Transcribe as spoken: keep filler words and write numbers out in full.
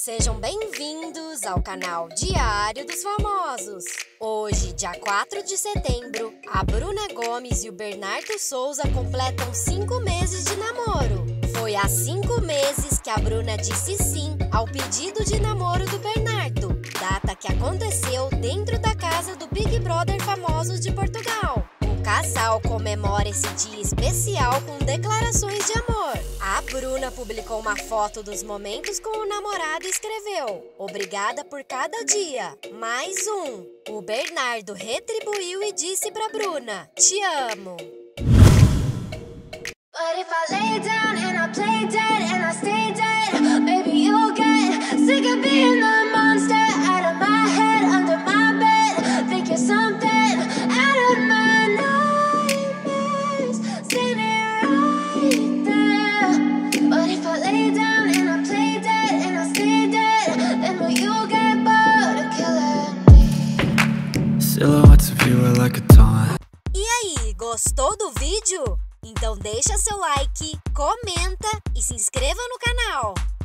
Sejam bem-vindos ao canal Diário dos Famosos. Hoje, dia quatro de setembro, a Bruna Gomes e o Bernardo Souza completam cinco meses de namoro. Foi há cinco meses que a Bruna disse sim ao pedido de namoro do Bernardo, data que aconteceu dentro da casa do Big Brother Famosos de Portugal. O casal comemora esse dia especial com declarações de amor. A Bruna publicou uma foto dos momentos com o namorado e escreveu: "Obrigada por cada dia, mais um." O Bernardo retribuiu e disse pra Bruna: "Te amo." But if I lay down and I play dead and I stay dead, baby, you'll get sick of being the monster out of my head, under my bed. Think you're something out of my nightmares, standing right there. But if I lay down and I play dead and I stay dead, then will you get bored of killing me? Silhouettes of you are like a taunt. E aí, gostou do vídeo? Então deixa seu like, comenta e se inscreva no canal!